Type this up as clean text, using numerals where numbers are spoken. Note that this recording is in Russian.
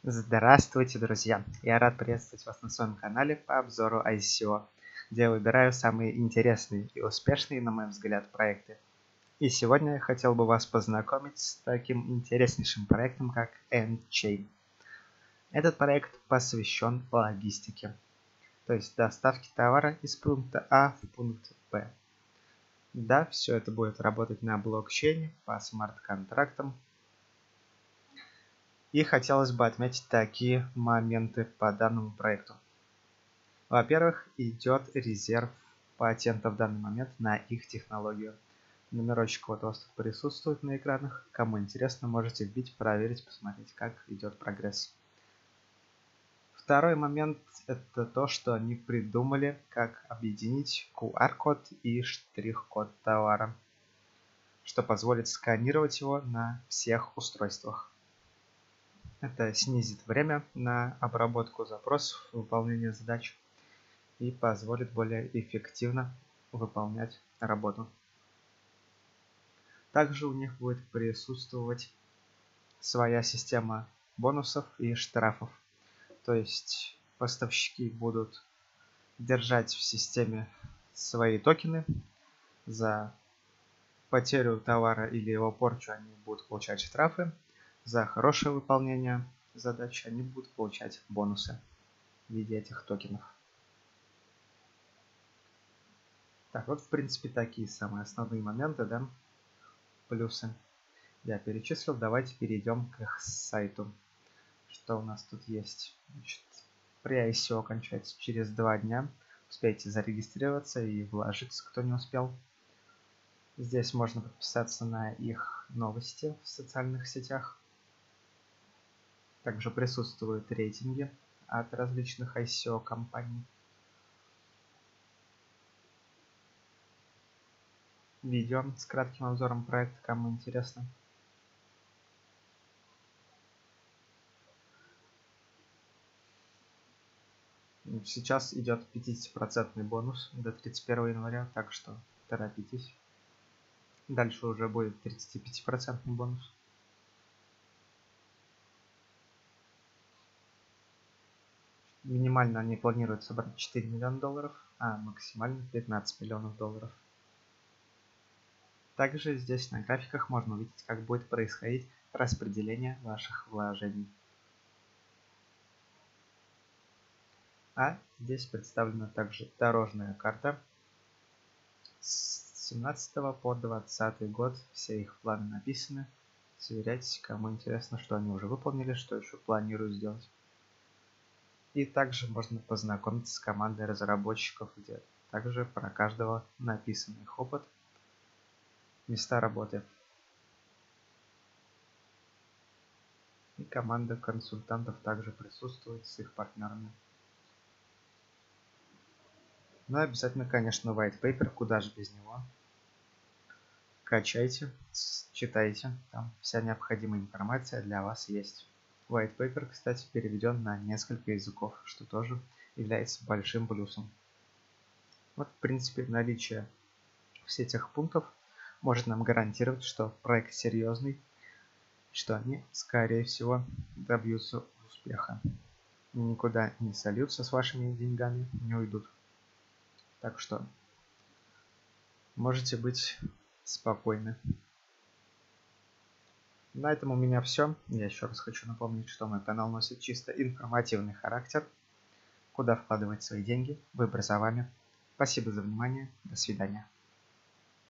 Здравствуйте, друзья! Я рад приветствовать вас на своем канале по обзору ICO, где я выбираю самые интересные и успешные, на мой взгляд, проекты. И сегодня я хотел бы вас познакомить с таким интереснейшим проектом, как nChain. Этот проект посвящен логистике, то есть доставке товара из пункта А в пункт Б. Да, все это будет работать на блокчейне по смарт-контрактам. И хотелось бы отметить такие моменты по данному проекту. Во-первых, идет резерв патента в данный момент на их технологию. Номерочек вот у вас тут присутствует на экранах. Кому интересно, можете вбить, проверить, посмотреть, как идет прогресс. Второй момент – это то, что они придумали, как объединить QR-код и штрих-код товара, что позволит сканировать его на всех устройствах. Это снизит время на обработку запросов, выполнение задач и позволит более эффективно выполнять работу. Также у них будет присутствовать своя система бонусов и штрафов. То есть поставщики будут держать в системе свои токены. За потерю товара или его порчу они будут получать штрафы. За хорошее выполнение задач они будут получать бонусы в виде этих токенов. Так, вот в принципе такие самые основные моменты, да, плюсы я перечислил. Давайте перейдем к их сайту. Что у нас тут есть? Значит, при ICO кончается через 2 дня. Успейте зарегистрироваться и вложиться, кто не успел. Здесь можно подписаться на их новости в социальных сетях. Также присутствуют рейтинги от различных ICO компаний. Видео с кратким обзором проекта, кому интересно. Сейчас идет 50% бонус до 31 января, так что торопитесь. Дальше уже будет 35% бонус. Минимально они планируют собрать 4 миллиона долларов, а максимально 15 миллионов долларов. Также здесь на графиках можно увидеть, как будет происходить распределение ваших вложений. А здесь представлена также дорожная карта. С 17 по 20 год все их планы написаны. Сверяйтесь, кому интересно, что они уже выполнили, что еще планируют сделать. И также можно познакомиться с командой разработчиков, где также про каждого написан их опыт, места работы. И команда консультантов также присутствует с их партнерами. Ну и обязательно, конечно, white paper, куда же без него. Качайте, читайте, там вся необходимая информация для вас есть. White paper, кстати, переведен на несколько языков, что тоже является большим плюсом. Вот, в принципе, наличие всех этих пунктов может нам гарантировать, что проект серьезный, что они, скорее всего, добьются успеха. Никуда не сольются с вашими деньгами, не уйдут. Так что можете быть спокойны. На этом у меня все. Я еще раз хочу напомнить, что мой канал носит чисто информативный характер. Куда вкладывать свои деньги, выбор за вами. Спасибо за внимание. До свидания.